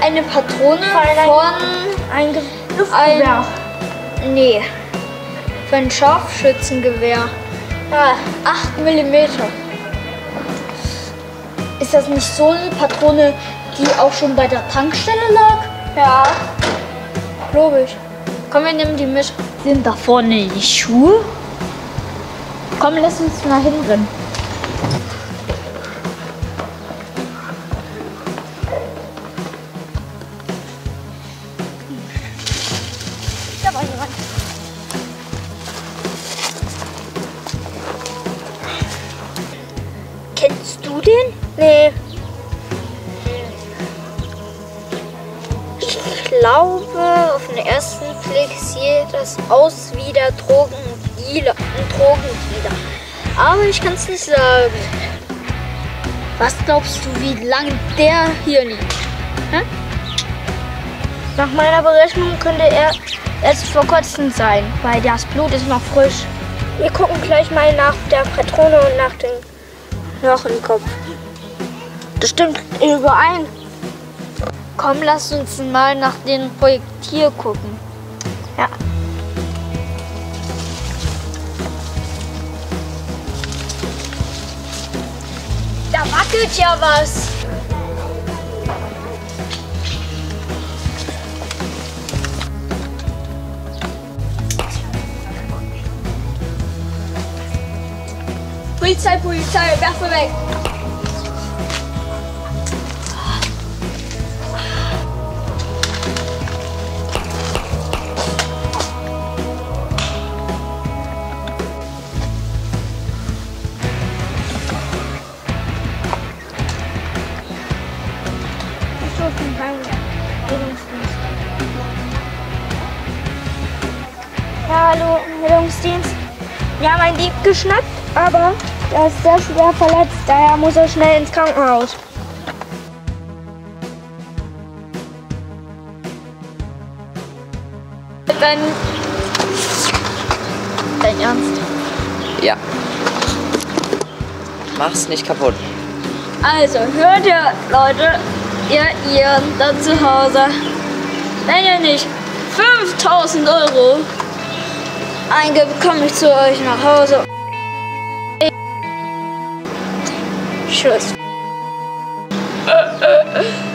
eine Patrone Ein Luftgewehr. Nee, für ein Scharfschützengewehr. Ja. 8 mm. Ist das nicht so eine Patrone, die auch schon bei der Tankstelle lag? Ja. Glaube ich. Komm, wir nehmen die mit. Sind da vorne die Schuhe? Komm, lass uns mal hinrennen. Da war jemand. Kennst du den? Nee. Ich glaube, auf den ersten Blick sieht das aus wie der Drogendealer. Aber ich kann es nicht sagen. Was glaubst du, wie lange der hier liegt? Hm? Nach meiner Berechnung könnte er erst vor kurzem sein, weil das Blut ist noch frisch. Wir gucken gleich mal nach der Patrone und nach dem Knochenkopf. Das stimmt überein. Komm, lass uns mal nach dem Projektil gucken. Ja. Da wackelt ja was. Polizei, Waffe weg. Ja, hallo, Rettungsdienst. Wir haben einen Dieb geschnappt, aber er ist sehr schwer verletzt. Daher muss er schnell ins Krankenhaus. Dein Ernst? Ja. Mach's nicht kaputt. Also, hört ihr, Leute, ihr da zu Hause, wenn ihr nicht 5.000 € eingebt, komme ich zu euch nach Hause. Tschüss.